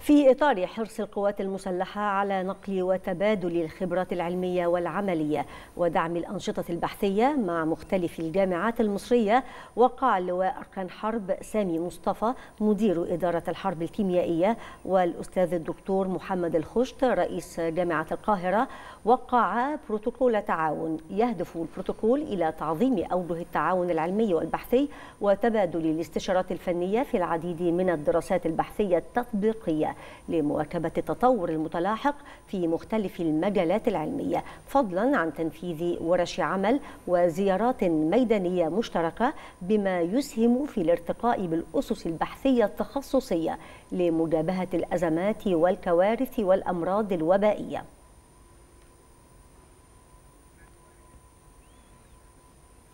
في إطار حرص القوات المسلحة على نقل وتبادل الخبرات العلمية والعملية ودعم الأنشطة البحثية مع مختلف الجامعات المصرية، وقع اللواء أركان حرب سامي مصطفى مدير إدارة الحرب الكيميائية والأستاذ الدكتور محمد الخشت رئيس جامعة القاهرة وقع بروتوكول تعاون يهدف البروتوكول إلى تعظيم أوجه التعاون العلمي والبحثي وتبادل الاستشارات الفنية في العديد من الدراسات البحثية التطبيقية لمواكبة التطور المتلاحق في مختلف المجالات العلمية، فضلا عن تنفيذ ورش عمل وزيارات ميدانية مشتركة بما يسهم في الارتقاء بالأسس البحثية التخصصية لمجابهة الأزمات والكوارث والأمراض الوبائية.